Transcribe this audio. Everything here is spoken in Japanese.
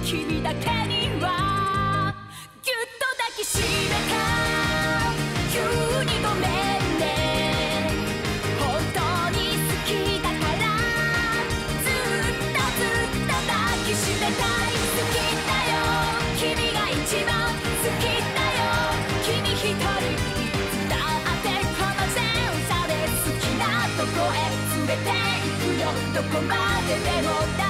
君だけにはぎゅっと抱きしめた。急にごめんね、本当に好きだからずっと抱きしめたい。好きだよ、君が一番好きだよ。君一人いつだってこの前座で好きなとこへ連れて行くよ。どこまででも